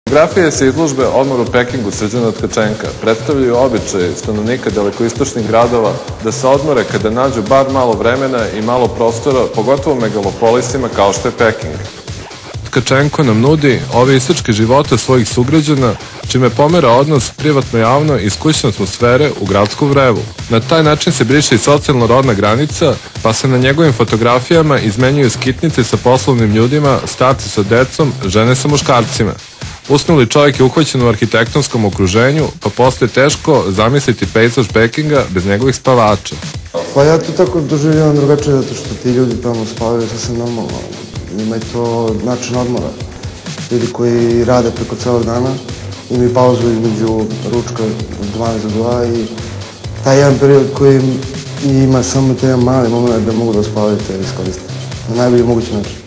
Fotografije sa izložbe Odmor u Pekingu Srđana Tkačenka predstavljaju običaj stanovnika dalekoistočnih gradova da se odmore kada nađu bar malo vremena i malo prostora, pogotovo u megalopolisima kao što je Peking. Tkačenko nam nudi ove isečke života svojih sugrađana, čime pomera odnos privatno-javno iz kućne atmosfere u gradsku vrevu. Na taj način se briše i socijalno-rodna granica, pa se na njegovim fotografijama izmenjuju skitnice sa poslovnim ljudima, starci sa decom, žene sa muškarcima. Usnuli čovjek je uhvaćen u arhitektonskom okruženju, pa postaje teško zamisliti pejzaž Pekinga bez njegovih spavača. Pa ja to tako doživljavam drugačije, zato što ti ljudi tamo spavaju sasvim normalno. Ima i to način odmora. Ljudi koji rade preko celog dana imaju pauzu između ručka od 12 do 2 i taj jedan period koji ima samo taj jedan mali moment da mogu da spavaju te iskoriste na najbolji mogući način.